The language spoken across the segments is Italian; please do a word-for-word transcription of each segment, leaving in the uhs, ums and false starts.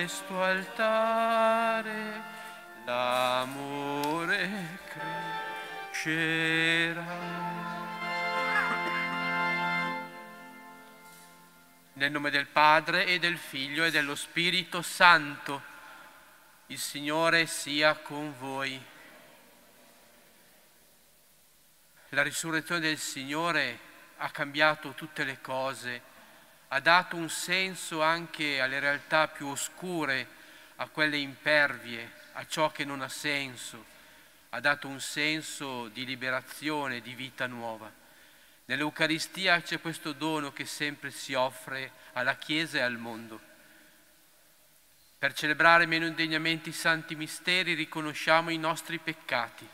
questo altare l'amore crescerà. Nel nome del Padre e del Figlio e dello Spirito Santo, il Signore sia con voi. La risurrezione del Signore ha cambiato tutte le cose, ha dato un senso anche alle realtà più oscure, a quelle impervie, a ciò che non ha senso, ha dato un senso di liberazione, di vita nuova. Nell'Eucaristia c'è questo dono che sempre si offre alla Chiesa e al mondo. Per celebrare meno indegnamente i santi misteri riconosciamo i nostri peccati.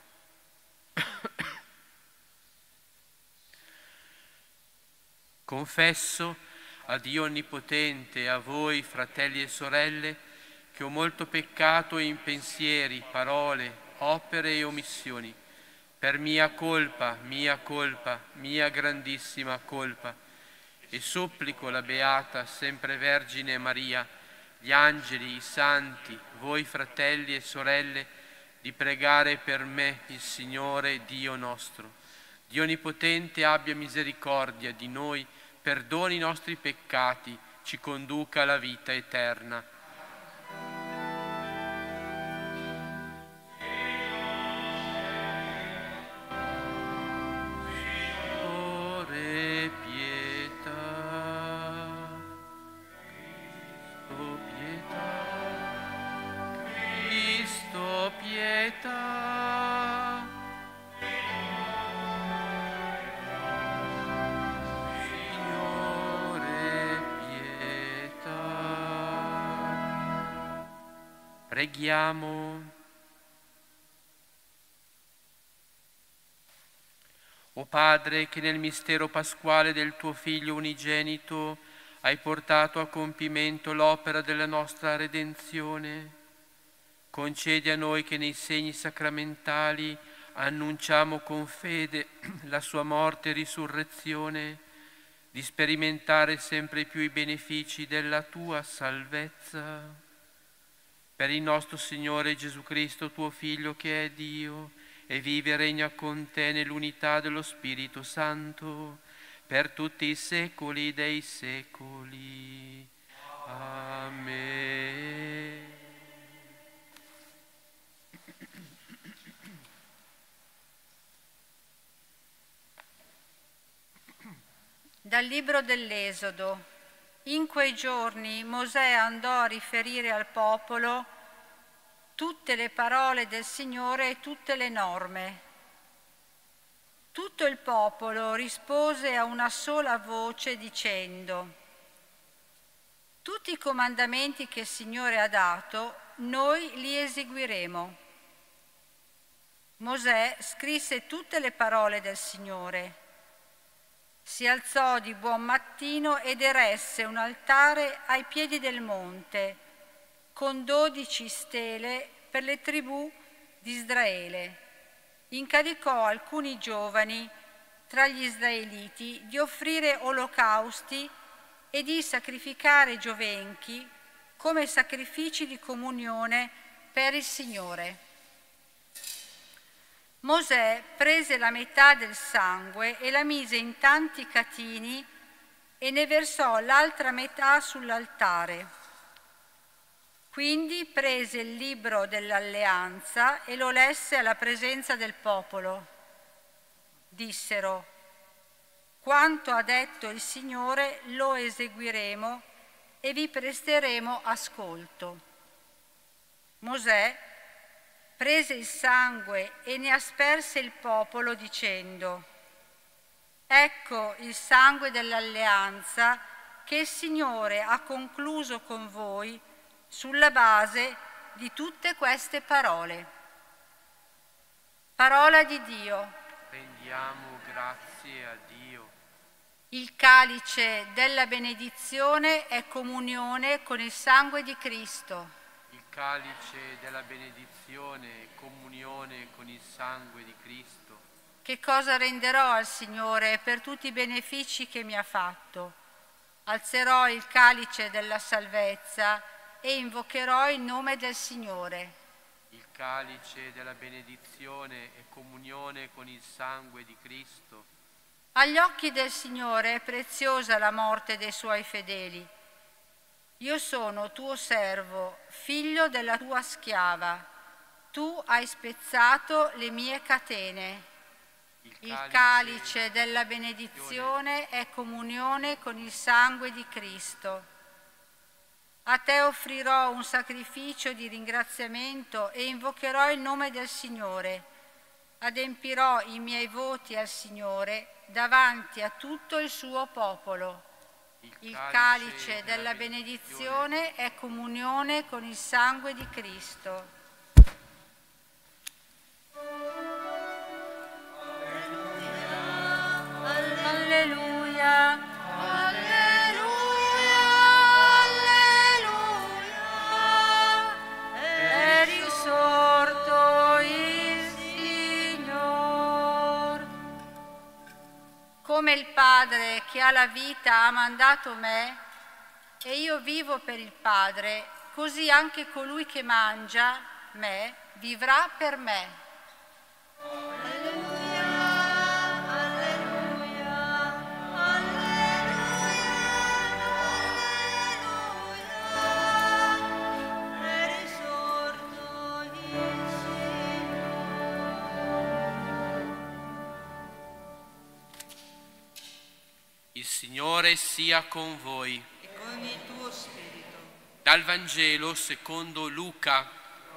Confesso a Dio Onnipotente e a voi, fratelli e sorelle, che ho molto peccato in pensieri, parole, opere e omissioni. Per mia colpa, mia colpa, mia grandissima colpa. E supplico la Beata Sempre Vergine Maria, gli angeli, i santi, voi fratelli e sorelle, di pregare per me il Signore Dio nostro. Dio Onnipotente abbia misericordia di noi, perdoni i nostri peccati, ci conduca alla vita eterna. Preghiamo. O Padre, che nel mistero pasquale del tuo Figlio unigenito hai portato a compimento l'opera della nostra redenzione, concedi a noi che nei segni sacramentali annunciamo con fede la sua morte e risurrezione, di sperimentare sempre più i benefici della tua salvezza. Per il nostro Signore Gesù Cristo, tuo Figlio, che è Dio, e vive e regna con te nell'unità dello Spirito Santo, per tutti i secoli dei secoli. Amen. Dal libro dell'Esodo. In quei giorni Mosè andò a riferire al popolo tutte le parole del Signore e tutte le norme. Tutto il popolo rispose a una sola voce dicendo: tutti i comandamenti che il Signore ha dato, noi li eseguiremo. Mosè scrisse tutte le parole del Signore. Si alzò di buon mattino ed eresse un altare ai piedi del monte, con dodici stele per le tribù di Israele. Incaricò alcuni giovani tra gli israeliti di offrire olocausti e di sacrificare giovenchi come sacrifici di comunione per il Signore. Mosè prese la metà del sangue e la mise in tanti catini e ne versò l'altra metà sull'altare. Quindi prese il libro dell'alleanza e lo lesse alla presenza del popolo. Dissero: quanto ha detto il Signore lo eseguiremo e vi presteremo ascolto. Mosè prese il sangue e ne asperse il popolo dicendo: ecco il sangue dell'alleanza che il Signore ha concluso con voi sulla base di tutte queste parole. Parola di Dio. Rendiamo grazie a Dio. Il calice della benedizione è comunione con il sangue di Cristo. Il calice della benedizione e comunione con il sangue di Cristo. Che cosa renderò al Signore per tutti i benefici che mi ha fatto? Alzerò il calice della salvezza e invocherò il nome del Signore. Il calice della benedizione e comunione con il sangue di Cristo. Agli occhi del Signore è preziosa la morte dei suoi fedeli. Io sono tuo servo, figlio della tua schiava. Tu hai spezzato le mie catene. Il calice della benedizione è comunione con il sangue di Cristo. A te offrirò un sacrificio di ringraziamento e invocherò il nome del Signore. Adempirò i miei voti al Signore davanti a tutto il suo popolo. Il calice della benedizione è comunione con il sangue di Cristo. Alleluia, alleluia, alleluia, è risorto il Signor. Come il Padre che ha la vita ha mandato me, e io vivo per il Padre, così anche colui che mangia me vivrà per me. Il Signore sia con voi. E con il tuo spirito. Dal Vangelo secondo Luca.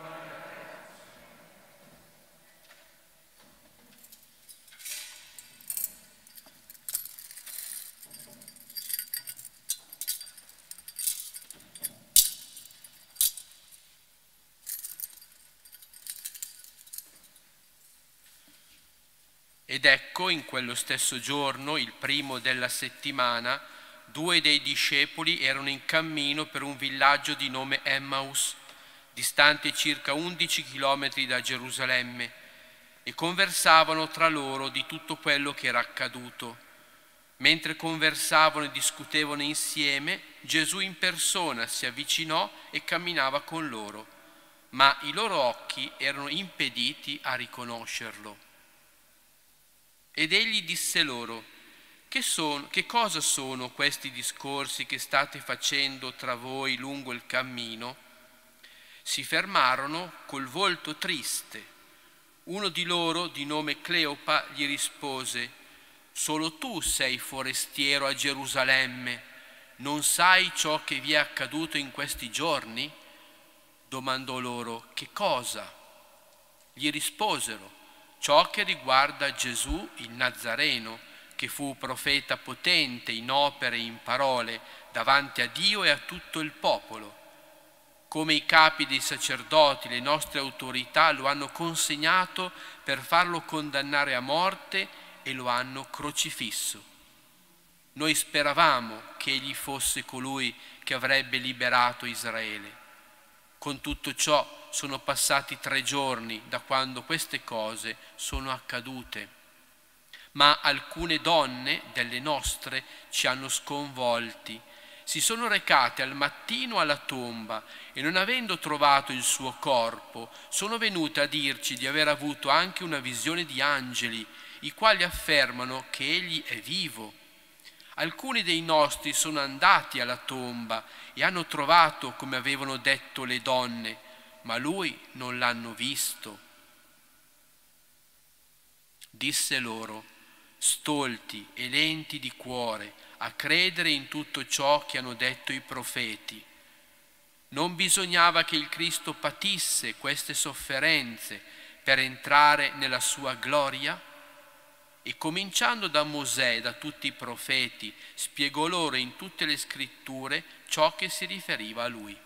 Ed ecco, in quello stesso giorno, il primo della settimana, due dei discepoli erano in cammino per un villaggio di nome Emmaus, distante circa undici chilometri da Gerusalemme, e conversavano tra loro di tutto quello che era accaduto. Mentre conversavano e discutevano insieme, Gesù in persona si avvicinò e camminava con loro, ma i loro occhi erano impediti a riconoscerlo. Ed egli disse loro: che, son, che cosa sono questi discorsi che state facendo tra voi lungo il cammino? Si fermarono col volto triste. Uno di loro, di nome Cleopa, gli rispose: solo tu sei forestiero a Gerusalemme, non sai ciò che vi è accaduto in questi giorni? Domandò loro: che cosa? Gli risposero: ciò che riguarda Gesù il Nazareno, che fu profeta potente in opere e in parole davanti a Dio e a tutto il popolo. Come i capi dei sacerdoti, le nostre autorità lo hanno consegnato per farlo condannare a morte e lo hanno crocifisso. Noi speravamo che egli fosse colui che avrebbe liberato Israele. Con tutto ciò sono passati tre giorni da quando queste cose sono accadute. Ma alcune donne delle nostre ci hanno sconvolti. Si sono recate al mattino alla tomba e, non avendo trovato il suo corpo, sono venute a dirci di aver avuto anche una visione di angeli, i quali affermano che egli è vivo. Alcuni dei nostri sono andati alla tomba e hanno trovato come avevano detto le donne, ma lui non l'hanno visto. Disse loro: stolti e lenti di cuore a credere in tutto ciò che hanno detto i profeti. Non bisognava che il Cristo patisse queste sofferenze per entrare nella sua gloria? E cominciando da Mosè e da tutti i profeti, spiegò loro in tutte le scritture ciò che si riferiva a lui.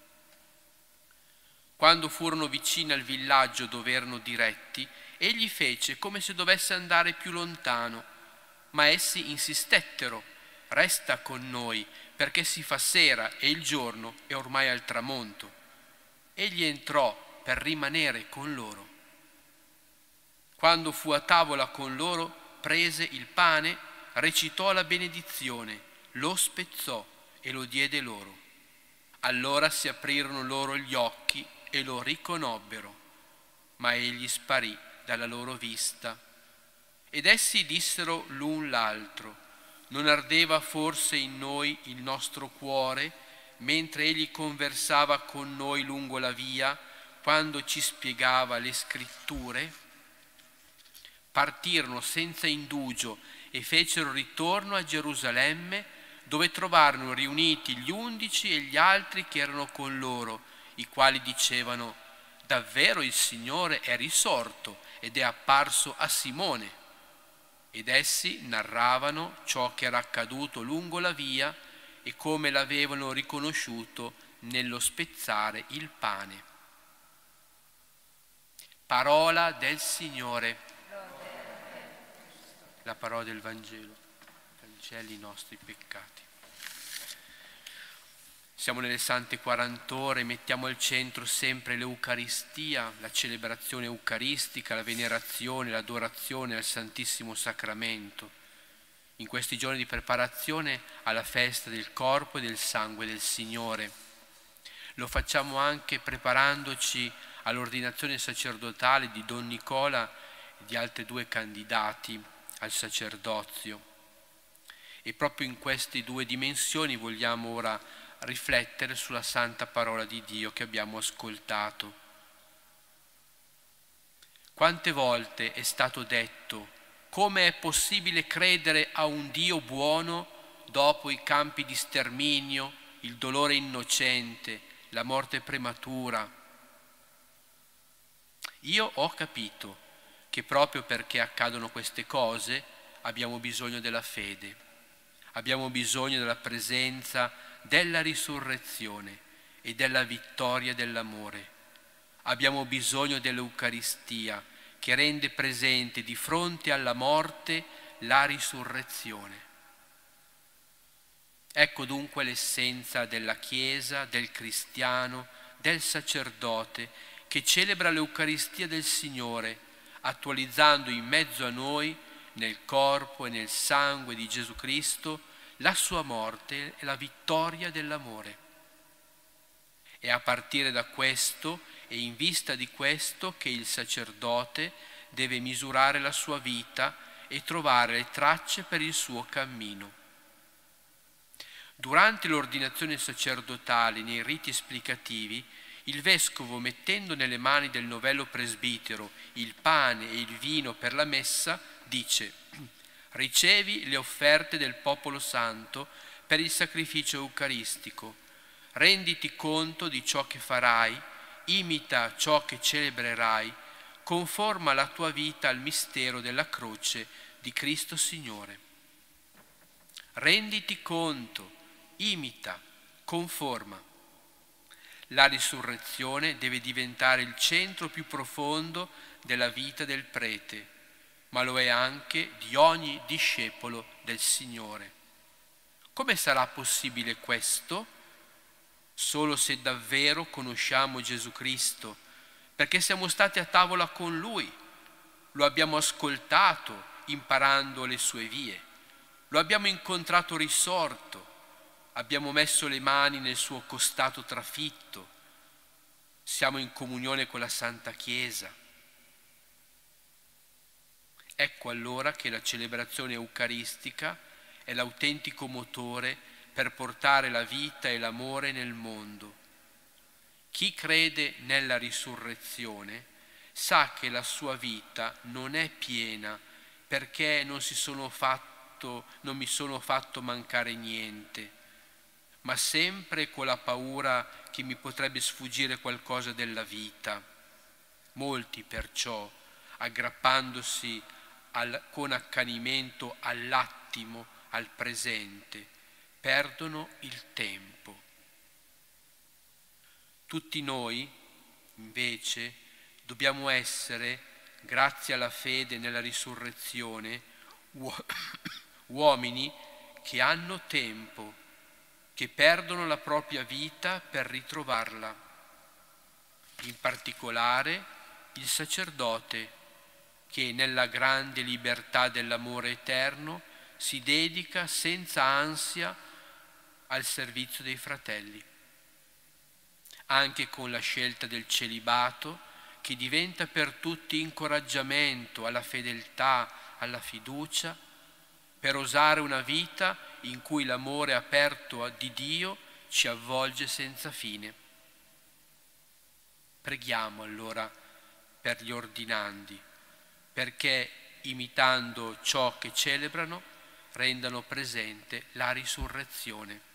Quando furono vicini al villaggio dove erano diretti, egli fece come se dovesse andare più lontano, ma essi insistettero: resta con noi, perché si fa sera e il giorno è ormai al tramonto. Egli entrò per rimanere con loro. Quando fu a tavola con loro, prese il pane, recitò la benedizione, lo spezzò e lo diede loro. Allora si aprirono loro gli occhi e lo riconobbero, ma egli sparì dalla loro vista. Ed essi dissero l'un l'altro: non ardeva forse in noi il nostro cuore, mentre egli conversava con noi lungo la via, quando ci spiegava le scritture? Partirono senza indugio e fecero ritorno a Gerusalemme, dove trovarono riuniti gli undici e gli altri che erano con loro, i quali dicevano: davvero il Signore è risorto ed è apparso a Simone. Ed essi narravano ciò che era accaduto lungo la via e come l'avevano riconosciuto nello spezzare il pane. Parola del Signore. La parola del Vangelo cancelli i nostri peccati. Siamo nelle Sante quarant'ore, mettiamo al centro sempre l'Eucaristia, la celebrazione eucaristica, la venerazione, l'adorazione al Santissimo Sacramento, in questi giorni di preparazione alla festa del corpo e del sangue del Signore. Lo facciamo anche preparandoci all'ordinazione sacerdotale di Don Nicola e di altri due candidati al sacerdozio. E proprio in queste due dimensioni vogliamo ora riflettere sulla santa parola di Dio che abbiamo ascoltato. Quante volte è stato detto: come è possibile credere a un Dio buono dopo i campi di sterminio, il dolore innocente, la morte prematura? Io ho capito che proprio perché accadono queste cose abbiamo bisogno della fede, abbiamo bisogno della presenza della risurrezione e della vittoria dell'amore. Abbiamo bisogno dell'Eucaristia che rende presente di fronte alla morte la risurrezione. Ecco dunque l'essenza della Chiesa, del cristiano, del sacerdote che celebra l'Eucaristia del Signore, attualizzando in mezzo a noi, nel corpo e nel sangue di Gesù Cristo, la sua morte e la vittoria dell'amore. È a partire da questo e in vista di questo che il sacerdote deve misurare la sua vita e trovare le tracce per il suo cammino. Durante l'ordinazione sacerdotale, nei riti esplicativi, il vescovo, mettendo nelle mani del novello presbitero il pane e il vino per la messa, dice: ricevi le offerte del popolo santo per il sacrificio eucaristico, renditi conto di ciò che farai, imita ciò che celebrerai, conforma la tua vita al mistero della croce di Cristo Signore. Renditi conto, imita, conforma. La risurrezione deve diventare il centro più profondo della vita del prete, ma lo è anche di ogni discepolo del Signore. Come sarà possibile questo? Solo se davvero conosciamo Gesù Cristo, perché siamo stati a tavola con Lui, lo abbiamo ascoltato imparando le sue vie, lo abbiamo incontrato risorto, abbiamo messo le mani nel suo costato trafitto, siamo in comunione con la Santa Chiesa. Ecco allora che la celebrazione eucaristica è l'autentico motore per portare la vita e l'amore nel mondo. Chi crede nella risurrezione sa che la sua vita non è piena perché non, si sono fatto, non mi sono fatto mancare niente, ma sempre con la paura che mi potrebbe sfuggire qualcosa della vita. Molti perciò, aggrappandosi al, con accanimento all'attimo, al presente, perdono il tempo. Tutti noi, invece, dobbiamo essere, grazie alla fede nella risurrezione, uomini che hanno tempo, che perdono la propria vita per ritrovarla. In particolare il sacerdote, che nella grande libertà dell'amore eterno si dedica senza ansia al servizio dei fratelli. anche con la scelta del celibato, che diventa per tutti incoraggiamento alla fedeltà, alla fiducia, per osare una vita in cui l'amore aperto di Dio ci avvolge senza fine. Preghiamo allora per gli ordinandi, perché imitando ciò che celebrano, rendano presente la risurrezione.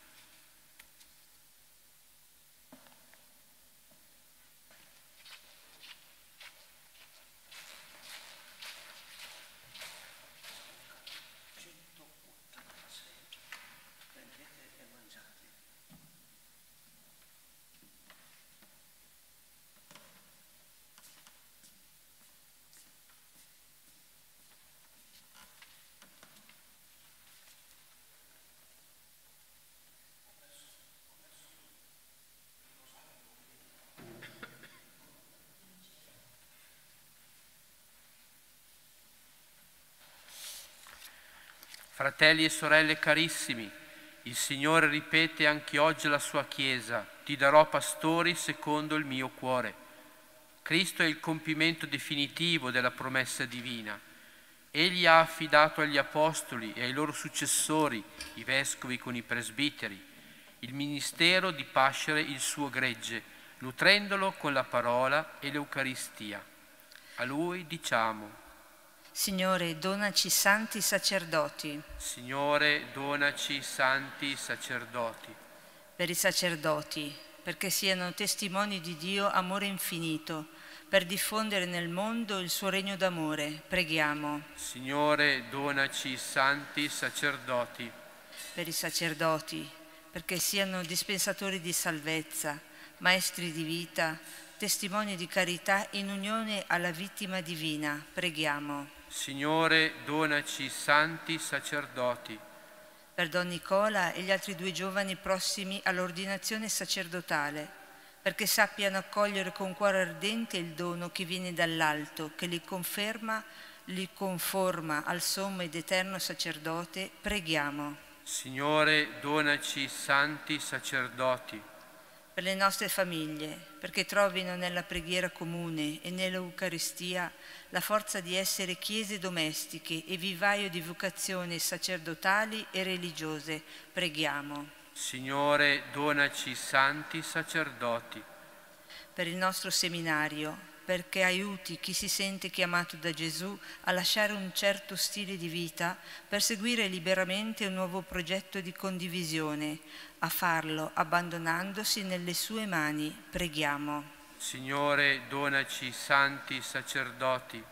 Fratelli e sorelle carissimi, il Signore ripete anche oggi alla sua Chiesa: ti darò pastori secondo il mio cuore. Cristo è il compimento definitivo della promessa divina. Egli ha affidato agli apostoli e ai loro successori, i vescovi con i presbiteri, il ministero di pascere il suo gregge, nutrendolo con la parola e l'Eucaristia. A Lui diciamo: Signore, donaci santi sacerdoti. Signore, donaci santi sacerdoti. Per i sacerdoti, perché siano testimoni di Dio amore infinito, per diffondere nel mondo il suo regno d'amore, preghiamo. Signore, donaci santi sacerdoti. Per i sacerdoti, perché siano dispensatori di salvezza, maestri di vita, testimoni di carità in unione alla vittima divina, preghiamo. Signore, donaci santi sacerdoti. Per Don Nicola e gli altri due giovani prossimi all'ordinazione sacerdotale, perché sappiano accogliere con cuore ardente il dono che viene dall'alto, che li conferma, li conforma al sommo ed eterno sacerdote, preghiamo. Signore, donaci santi sacerdoti. Per le nostre famiglie, perché trovino nella preghiera comune e nell'Eucaristia la forza di essere chiese domestiche e vivaio di vocazioni sacerdotali e religiose, preghiamo. Signore, donaci santi sacerdoti. Per il nostro seminario, perché aiuti chi si sente chiamato da Gesù a lasciare un certo stile di vita per seguire liberamente un nuovo progetto di condivisione, a farlo abbandonandosi nelle sue mani, preghiamo. Signore, donaci santi sacerdoti.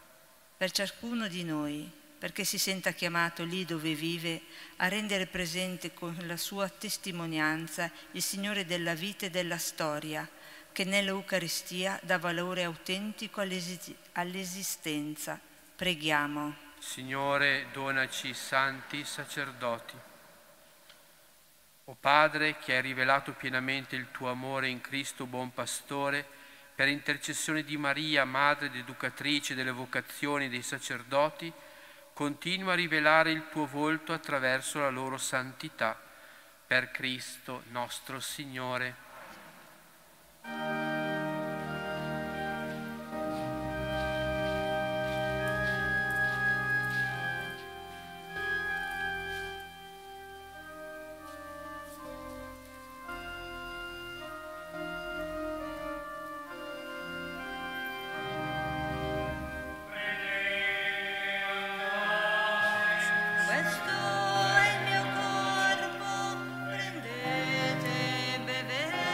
Per ciascuno di noi, perché si senta chiamato lì dove vive a rendere presente con la sua testimonianza il Signore della vita e della storia, che nell'Eucaristia dà valore autentico all'esistenza. Preghiamo. Signore, donaci santi sacerdoti. O Padre, che hai rivelato pienamente il tuo amore in Cristo buon pastore, per intercessione di Maria, madre ed educatrice delle vocazioni dei sacerdoti, continua a rivelare il tuo volto attraverso la loro santità. Per Cristo nostro Signore. Questo è il mio corpo, prendete e bevete.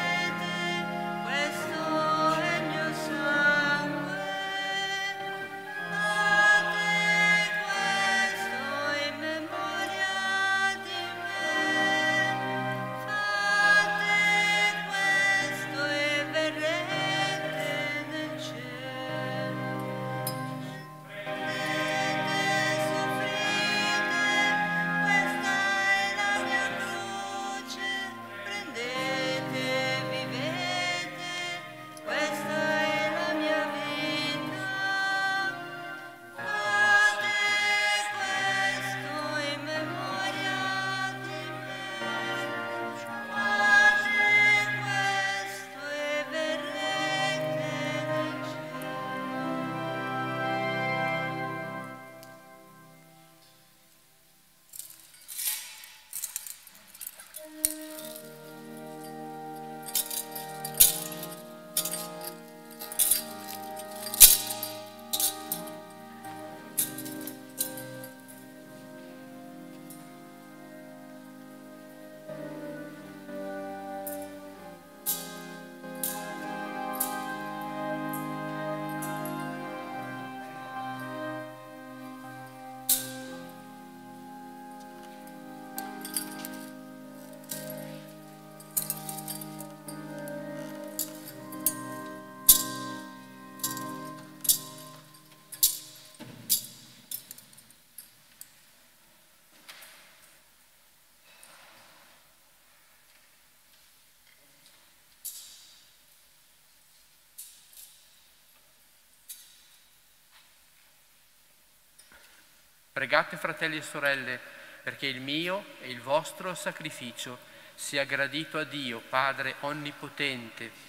Pregate, fratelli e sorelle, perché il mio e il vostro sacrificio sia gradito a Dio, Padre Onnipotente.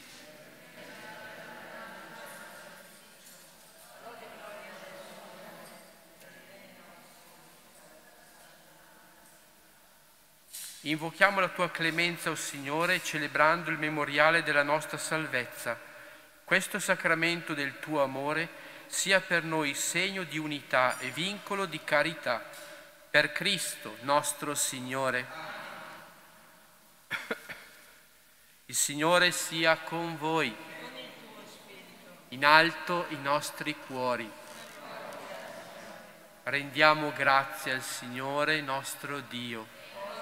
Invochiamo la tua clemenza, o Signore, celebrando il memoriale della nostra salvezza. Questo sacramento del tuo amore sia per noi segno di unità e vincolo di carità. Per Cristo nostro Signore. Il Signore sia con voi. In alto i nostri cuori. Rendiamo grazie al Signore nostro Dio.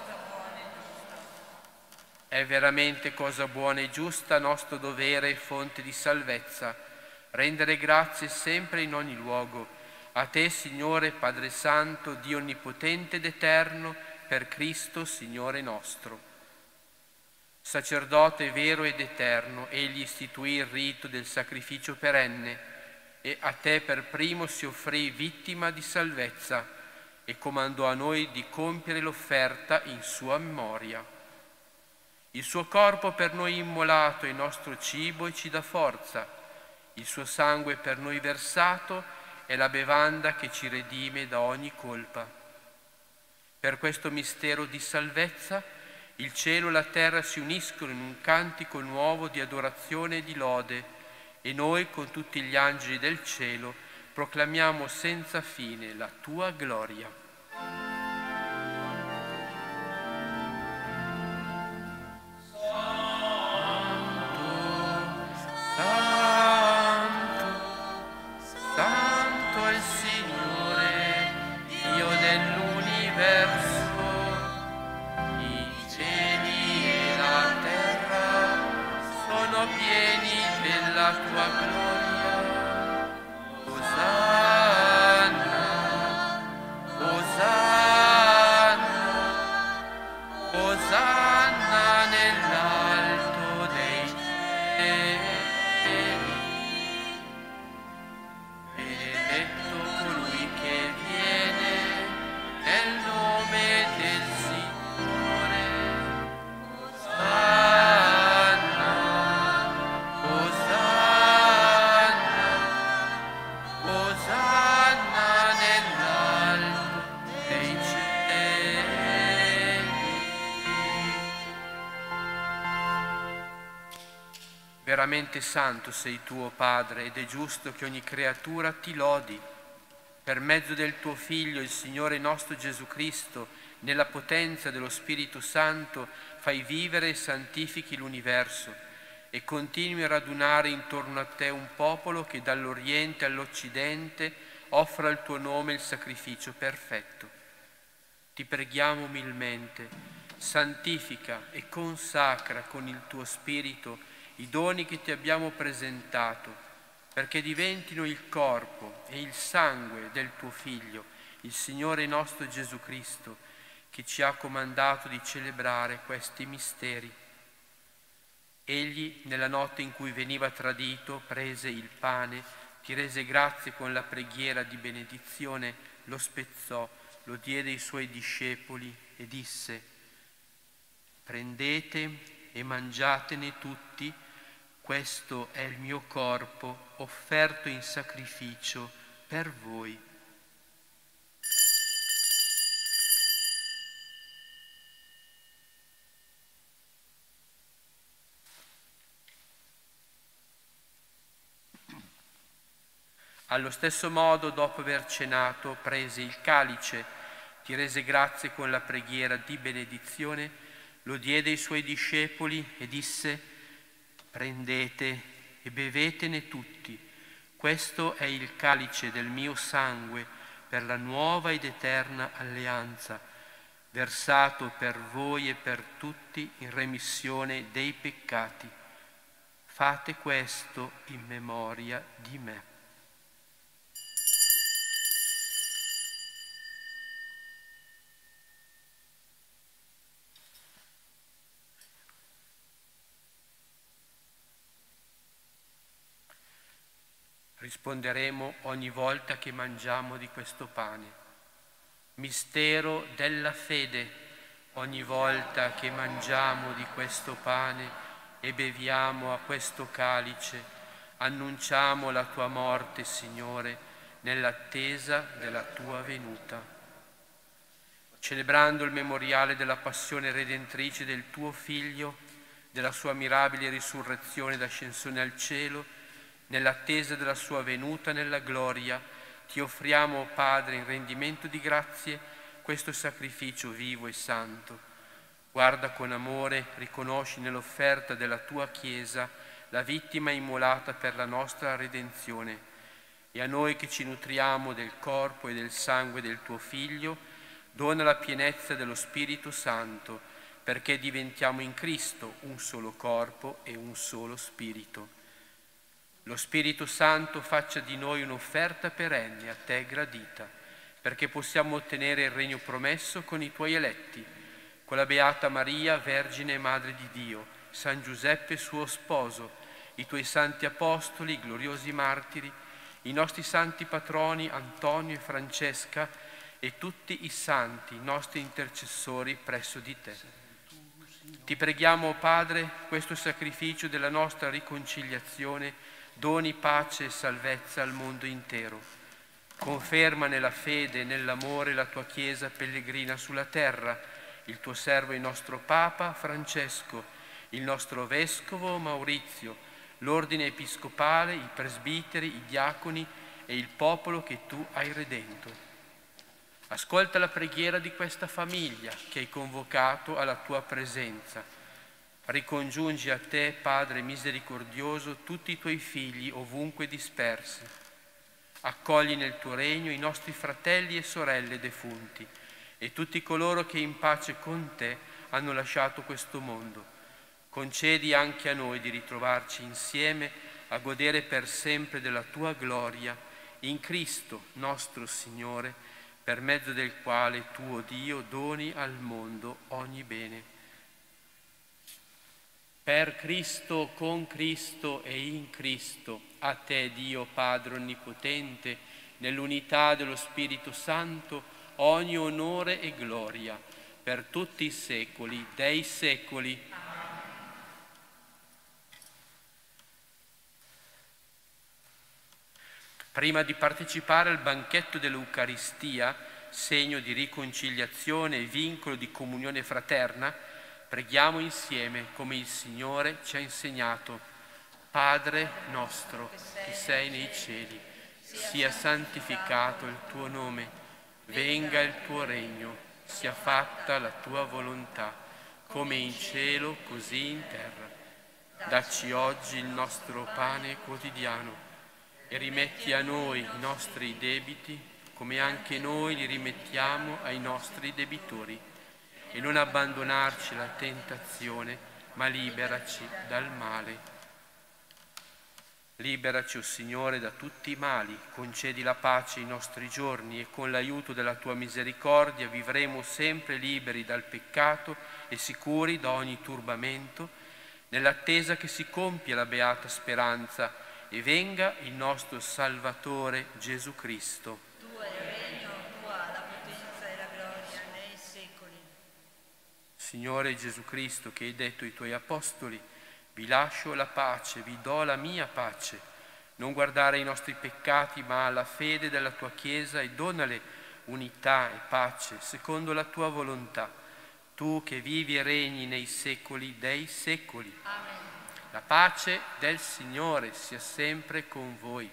È veramente cosa buona e giusta, nostro dovere e fonte di salvezza, rendere grazie sempre in ogni luogo. A te, Signore, Padre Santo, Dio Onnipotente ed Eterno, per Cristo, Signore nostro. Sacerdote vero ed eterno, egli istituì il rito del sacrificio perenne e a te per primo si offrì vittima di salvezza e comandò a noi di compiere l'offerta in sua memoria. Il suo corpo per noi immolato è il nostro cibo e ci dà forza. Il suo sangue per noi versato è la bevanda che ci redime da ogni colpa. Per questo mistero di salvezza, il cielo e la terra si uniscono in un cantico nuovo di adorazione e di lode, e noi con tutti gli angeli del cielo proclamiamo senza fine la tua gloria. Veramente santo sei tu, o Padre, ed è giusto che ogni creatura ti lodi. Per mezzo del tuo Figlio, il Signore nostro Gesù Cristo, nella potenza dello Spirito Santo, fai vivere e santifichi l'universo e continui a radunare intorno a te un popolo che dall'Oriente all'Occidente offra al tuo nome il sacrificio perfetto. Ti preghiamo umilmente, santifica e consacra con il tuo Spirito i doni che ti abbiamo presentato, perché diventino il corpo e il sangue del tuo Figlio, il Signore nostro Gesù Cristo, che ci ha comandato di celebrare questi misteri. Egli, nella notte in cui veniva tradito, prese il pane, ti rese grazie con la preghiera di benedizione, lo spezzò, lo diede ai suoi discepoli e disse: prendete e mangiatene tutti, questo è il mio corpo offerto in sacrificio per voi. Allo stesso modo, dopo aver cenato, prese il calice, ti rese grazie con la preghiera di benedizione, lo diede ai suoi discepoli e disse: prendete e bevetene tutti, questo è il calice del mio sangue per la nuova ed eterna alleanza, versato per voi e per tutti in remissione dei peccati. Fate questo in memoria di me. Risponderemo ogni volta che mangiamo di questo pane: Mistero della fede. Ogni volta che mangiamo di questo pane e beviamo a questo calice, annunciamo la tua morte, Signore, nell'attesa della tua venuta. Celebrando il memoriale della passione redentrice del tuo Figlio, della sua mirabile risurrezione ed ascensione al cielo, nell'attesa della sua venuta nella gloria, ti offriamo, Padre, in rendimento di grazie, questo sacrificio vivo e santo. Guarda con amore, riconosci nell'offerta della tua Chiesa la vittima immolata per la nostra redenzione, e a noi che ci nutriamo del corpo e del sangue del tuo Figlio, dona la pienezza dello Spirito Santo, perché diventiamo in Cristo un solo corpo e un solo Spirito. Lo Spirito Santo faccia di noi un'offerta perenne a te gradita, perché possiamo ottenere il regno promesso con i tuoi eletti, con la Beata Maria, Vergine e Madre di Dio, San Giuseppe suo sposo, i tuoi santi apostoli, i gloriosi martiri, i nostri santi patroni Antonio e Francesca e tutti i santi, nostri intercessori presso di te. Ti preghiamo, Padre, questo sacrificio della nostra riconciliazione doni pace e salvezza al mondo intero. Conferma nella fede e nell'amore la tua Chiesa pellegrina sulla terra, il tuo servo e il nostro Papa Francesco, il nostro Vescovo Maurizio, l'ordine episcopale, i presbiteri, i diaconi e il popolo che tu hai redento. Ascolta la preghiera di questa famiglia che hai convocato alla tua presenza. Ricongiungi a te, Padre misericordioso, tutti i tuoi figli ovunque dispersi. Accogli nel tuo regno i nostri fratelli e sorelle defunti e tutti coloro che in pace con te hanno lasciato questo mondo. Concedi anche a noi di ritrovarci insieme a godere per sempre della tua gloria in Cristo nostro Signore, per mezzo del quale tu, o Dio, doni al mondo ogni bene. Per Cristo, con Cristo e in Cristo, a te, Dio Padre Onnipotente, nell'unità dello Spirito Santo, ogni onore e gloria, per tutti i secoli dei secoli. Prima di partecipare al banchetto dell'Eucaristia, segno di riconciliazione e vincolo di comunione fraterna, preghiamo insieme come il Signore ci ha insegnato. Padre nostro, che sei nei cieli, sia santificato il tuo nome, venga il tuo regno, sia fatta la tua volontà, come in cielo così in terra. Dacci oggi il nostro pane quotidiano e rimetti a noi i nostri debiti, come anche noi li rimettiamo ai nostri debitori. E non abbandonarci alla tentazione, ma liberaci dal male. Liberaci, o Signore, da tutti i mali, concedi la pace ai nostri giorni e con l'aiuto della tua misericordia vivremo sempre liberi dal peccato e sicuri da ogni turbamento, nell'attesa che si compia la beata speranza e venga il nostro Salvatore Gesù Cristo. Tuo è il regno, tua la potenza e la gloria nei secoli. Signore Gesù Cristo, che hai detto ai tuoi apostoli, vi lascio la pace, vi do la mia pace. Non guardare ai nostri peccati, ma alla fede della tua Chiesa e donale unità e pace, secondo la tua volontà. Tu che vivi e regni nei secoli dei secoli. Amen. La pace del Signore sia sempre con voi.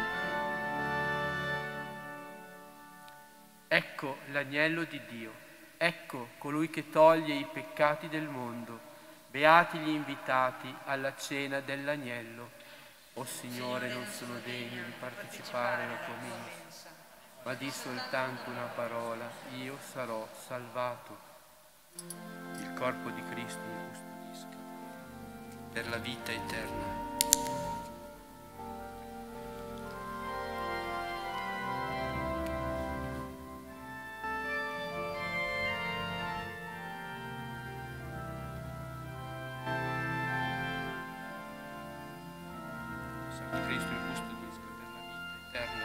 Ecco l'agnello di Dio. ecco colui che toglie i peccati del mondo. Beati gli invitati alla cena dell'Agnello. O Signore, non sono degno di partecipare alla tua mensa, ma di soltanto una parola, io sarò salvato. Il corpo di Cristo mi custodisca per la vita eterna. Cristo mi custodisca per la vita eterna.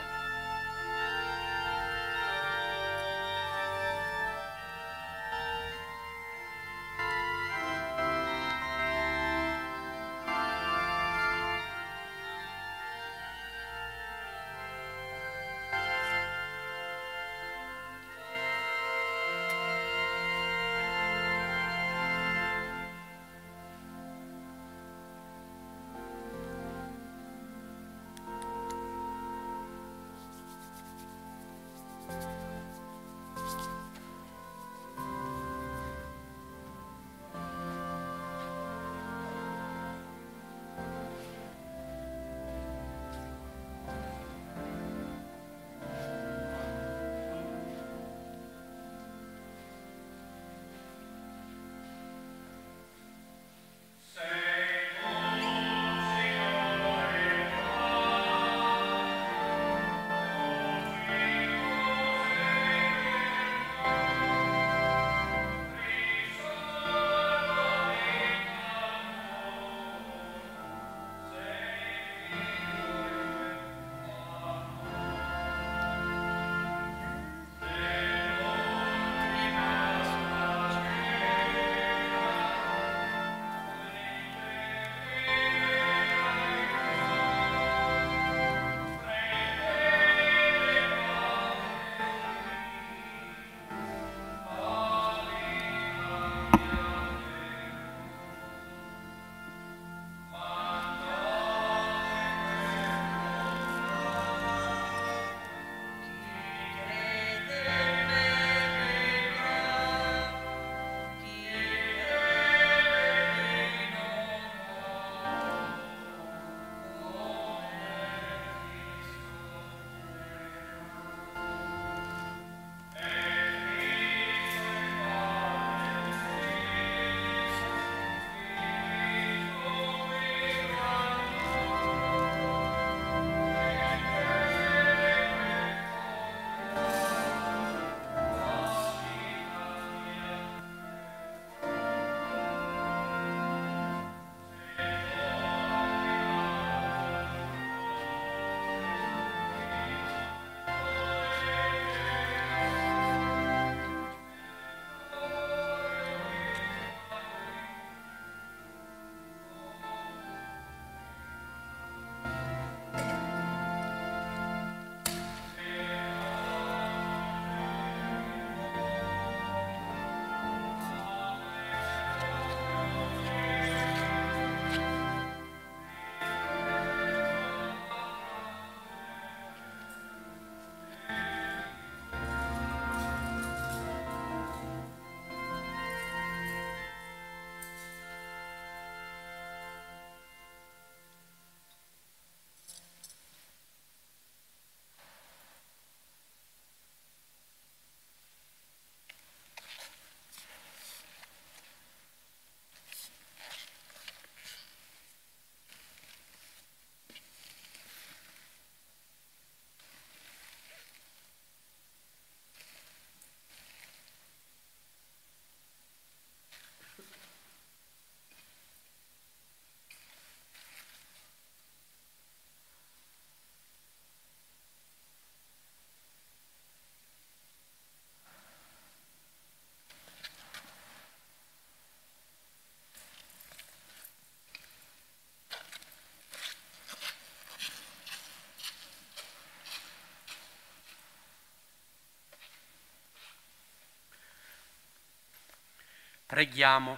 Preghiamo.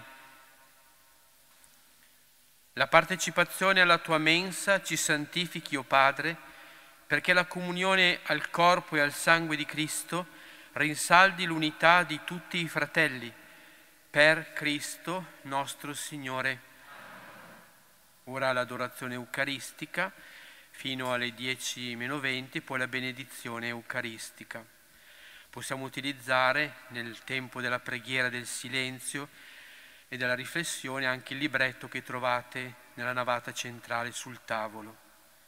La partecipazione alla tua mensa ci santifichi, o Padre, perché la comunione al corpo e al sangue di Cristo rinsaldi l'unità di tutti i fratelli, per Cristo nostro Signore. Ora l'adorazione eucaristica, fino alle dieci meno venti, poi la benedizione eucaristica. Possiamo utilizzare nel tempo della preghiera del silenzio e della riflessione anche il libretto che trovate nella navata centrale sul tavolo.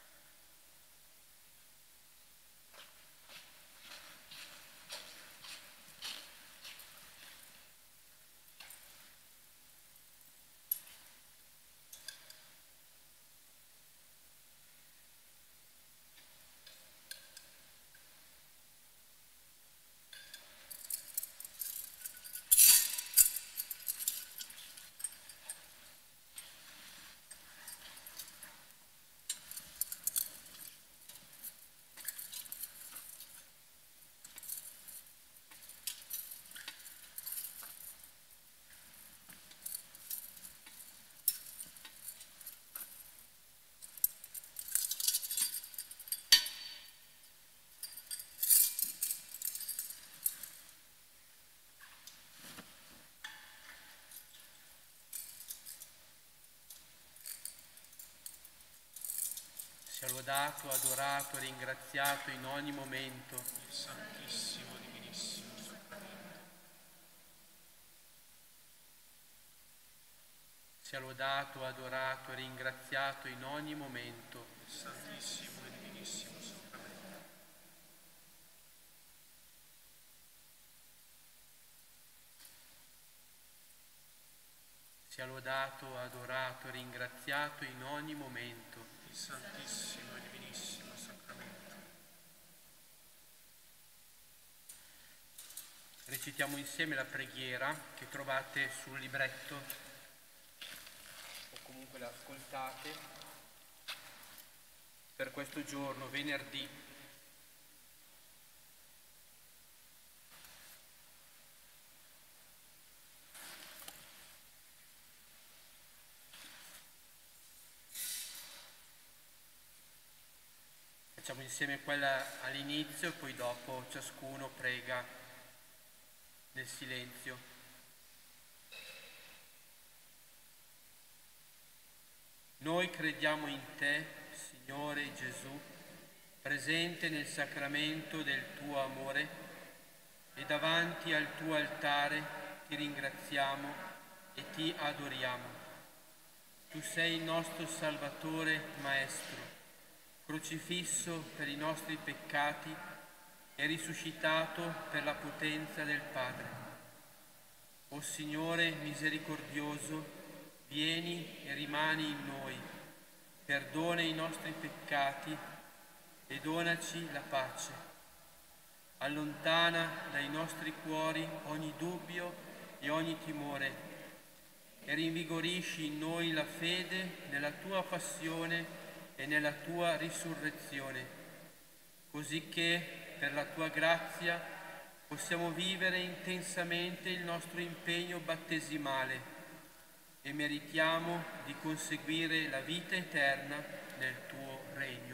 Sia lodato, adorato e ringraziato in ogni momento il Santissimo e Divinissimo Sacramento. Sia lodato, adorato e ringraziato in ogni momento il Santissimo e Divinissimo Sacramento. Sia lodato, adorato e ringraziato in ogni momento il Santissimo e Divinissimo Sacramento. Recitiamo insieme la preghiera che trovate sul libretto o comunque la ascoltate per questo giorno, venerdì. Facciamo insieme quella all'inizio e poi dopo ciascuno prega nel silenzio. Noi crediamo in te, Signore Gesù, presente nel sacramento del tuo amore, e davanti al tuo altare ti ringraziamo e ti adoriamo. Tu sei il nostro Salvatore, Maestro, crocifisso per i nostri peccati e risuscitato per la potenza del Padre. O Signore misericordioso, vieni e rimani in noi, perdona i nostri peccati e donaci la pace. Allontana dai nostri cuori ogni dubbio e ogni timore e rinvigorisci in noi la fede nella tua passione e nella tua risurrezione, così che per la tua grazia possiamo vivere intensamente il nostro impegno battesimale e meritiamo di conseguire la vita eterna nel tuo regno.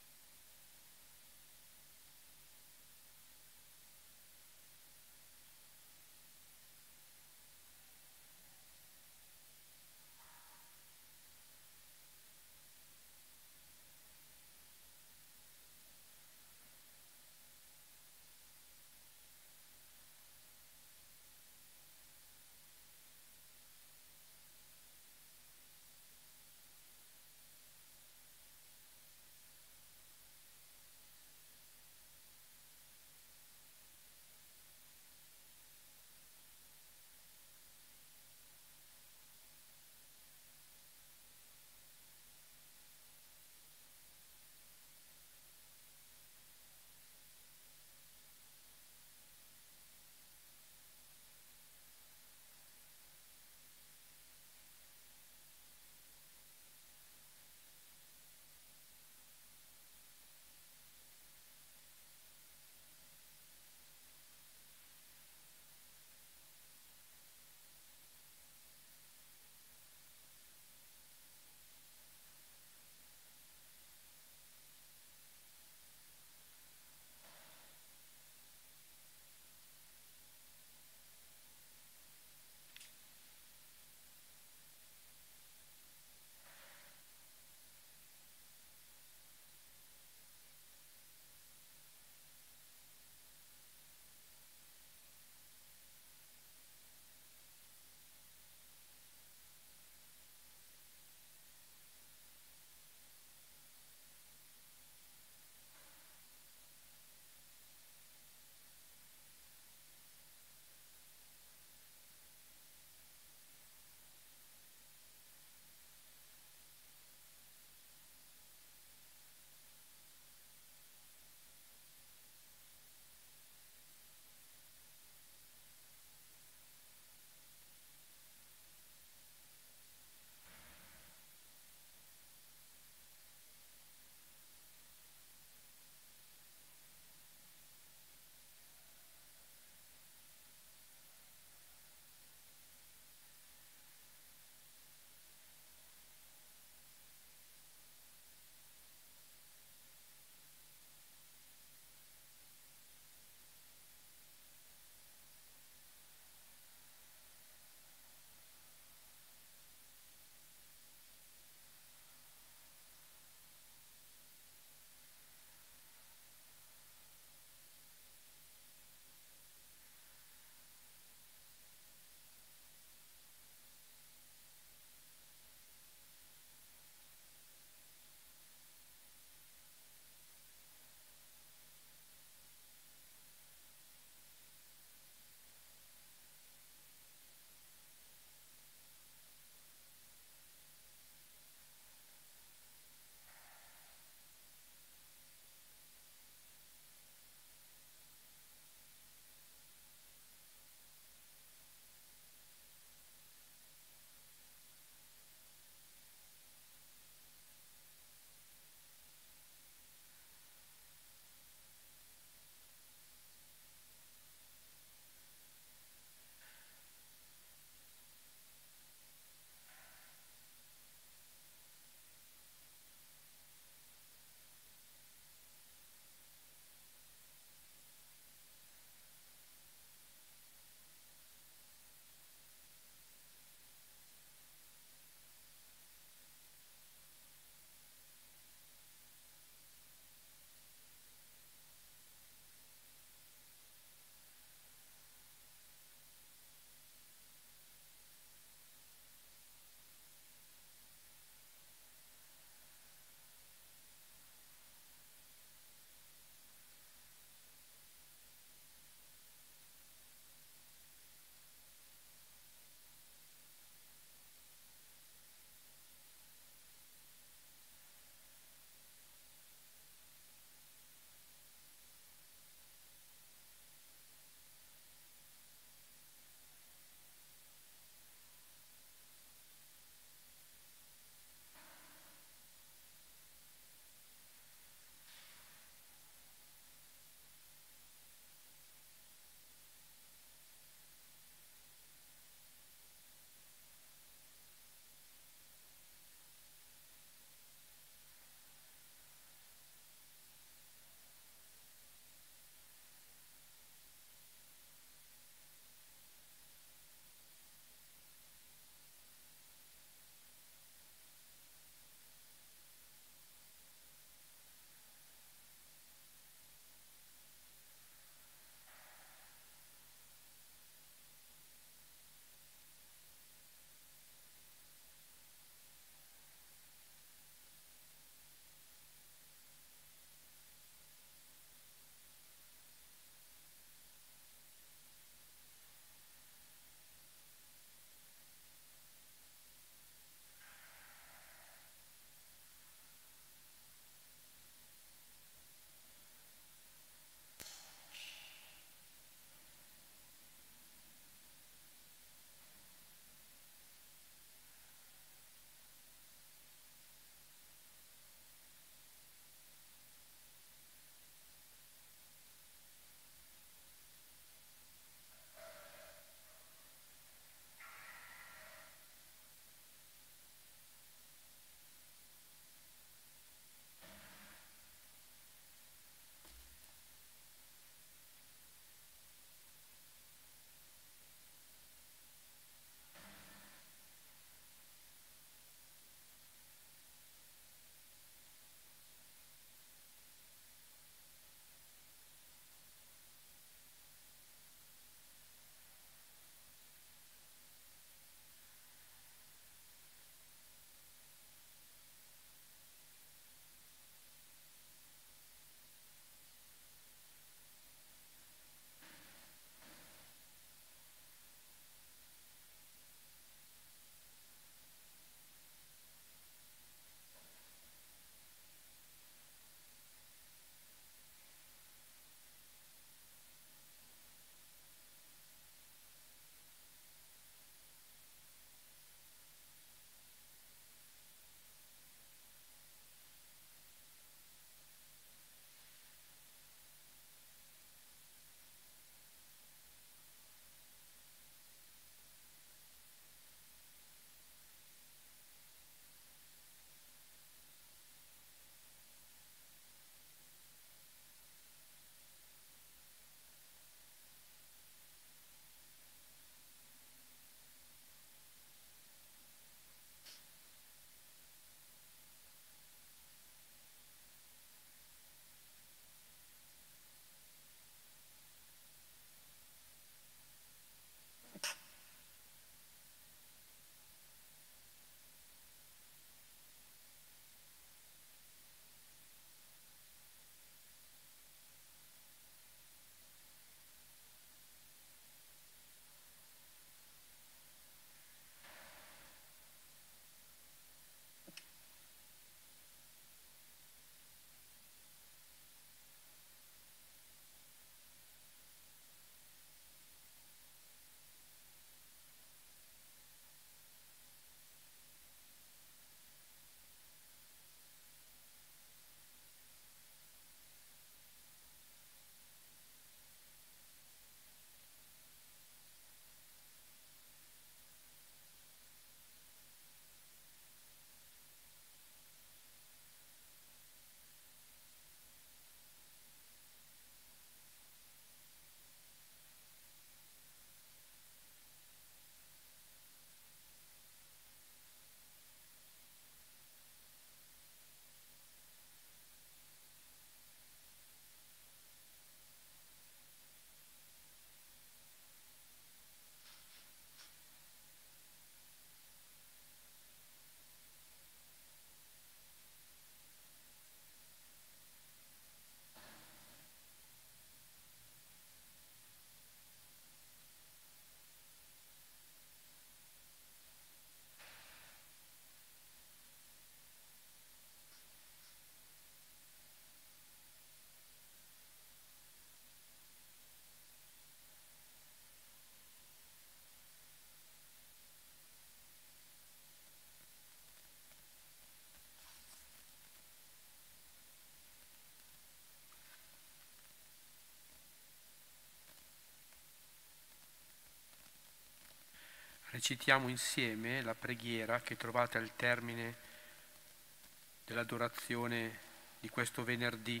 Recitiamo insieme la preghiera che trovate al termine dell'adorazione di questo venerdì.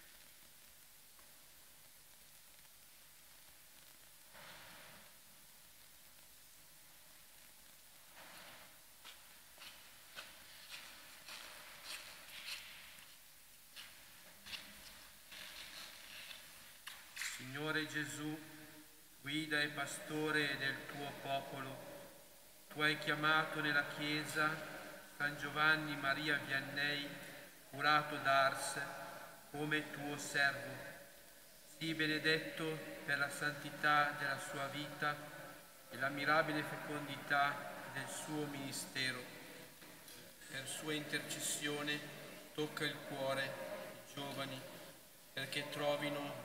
Signore Gesù, guida e pastore del tuo popolo, tu hai chiamato nella Chiesa San Giovanni Maria Vianney, curato d'Ars, come tuo servo. Sii benedetto per la santità della sua vita e la mirabile fecondità del suo ministero. Per sua intercessione tocca il cuore ai giovani perché trovino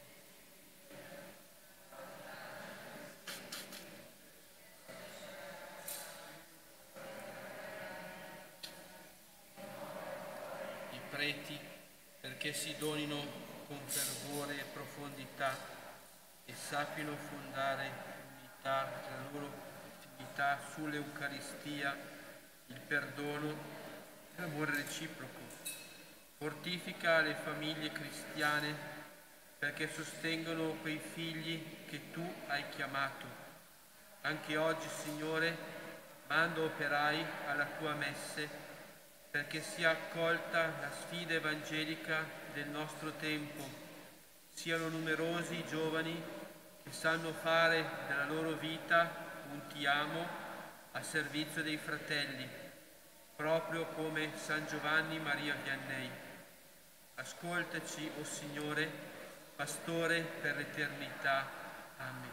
preti perché si donino con fervore e profondità e sappiano fondare l'unità, la loro attività sull'Eucaristia, il perdono e l'amore reciproco. Fortifica le famiglie cristiane perché sostengano quei figli che tu hai chiamato. Anche oggi, Signore, manda operai alla tua messe perché sia accolta la sfida evangelica del nostro tempo, siano numerosi i giovani che sanno fare della loro vita un ti amo a servizio dei fratelli, proprio come San Giovanni Maria Vianney. Ascoltaci, o Signore, Pastore per l'eternità. Amen.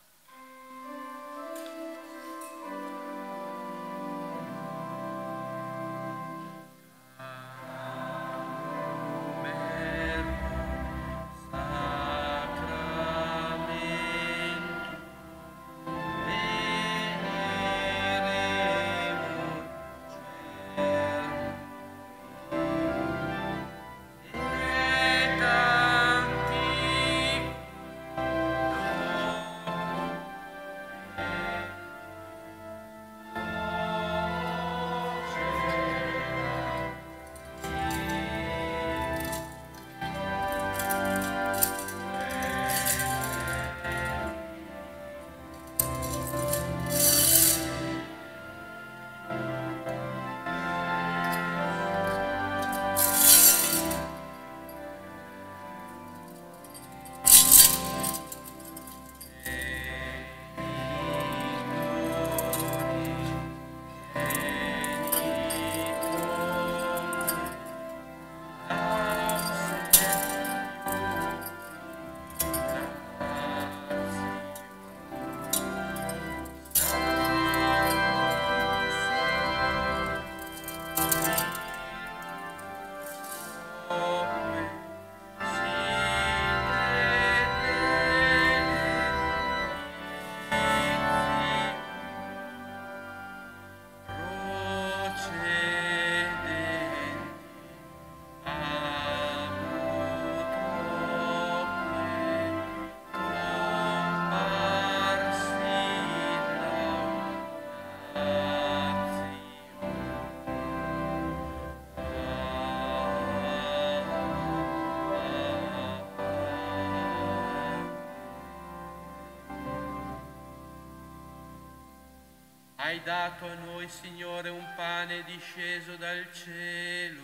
Hai dato a noi, Signore, un pane disceso dal cielo,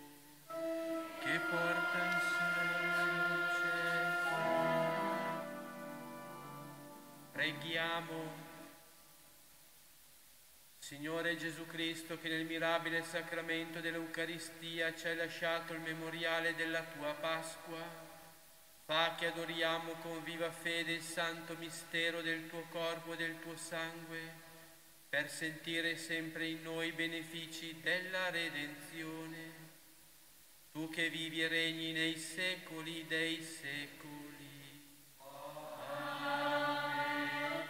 che porta in sé luce. Preghiamo. Signore Gesù Cristo, che nel mirabile sacramento dell'Eucaristia ci hai lasciato il memoriale della tua Pasqua, fa che adoriamo con viva fede il santo mistero del tuo corpo e del tuo sangue, per sentire sempre in noi i benefici della redenzione. Tu che vivi e regni nei secoli dei secoli. Amen.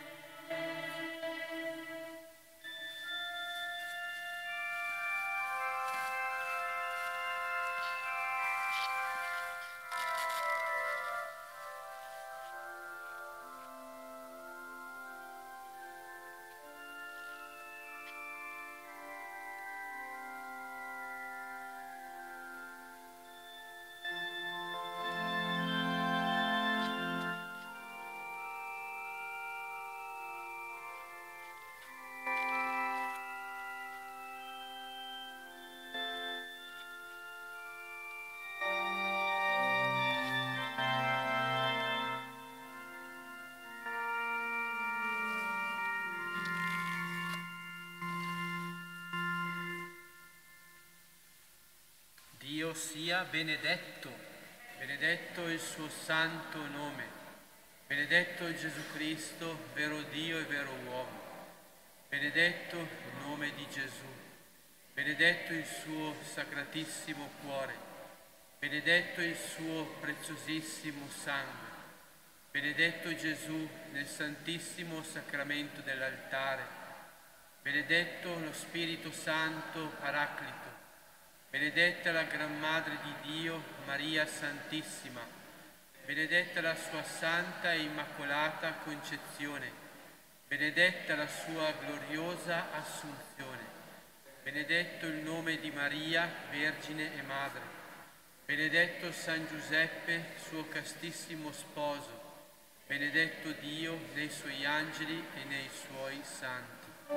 Dio sia benedetto, benedetto il suo santo nome, benedetto Gesù Cristo, vero Dio e vero uomo, benedetto il nome di Gesù, benedetto il suo sacratissimo cuore, benedetto il suo preziosissimo sangue, benedetto Gesù nel santissimo sacramento dell'altare, benedetto lo Spirito Santo Paraclito, benedetta la Gran Madre di Dio, Maria Santissima, benedetta la sua Santa e Immacolata Concezione, benedetta la sua gloriosa Assunzione, benedetto il nome di Maria, Vergine e Madre, benedetto San Giuseppe, suo castissimo sposo, benedetto Dio nei suoi angeli e nei suoi santi.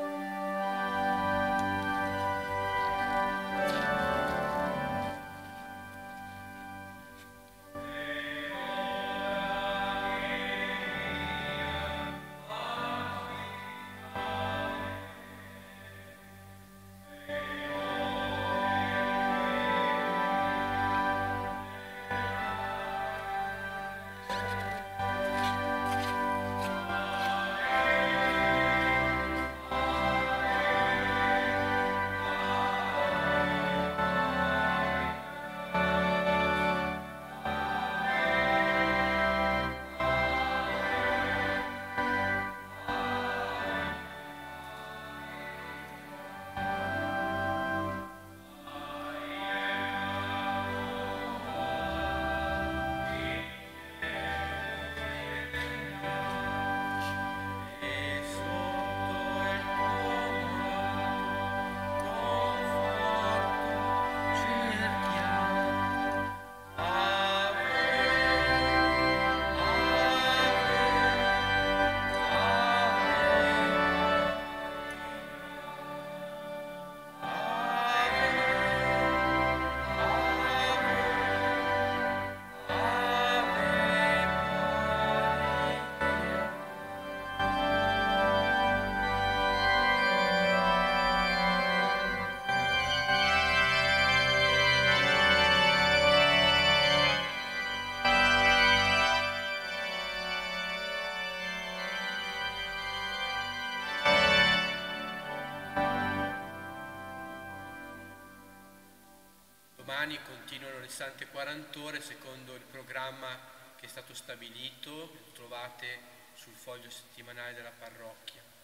Domani continuano le Sante quaranta ore secondo il programma che è stato stabilito, lo trovate sul foglio settimanale della parrocchia.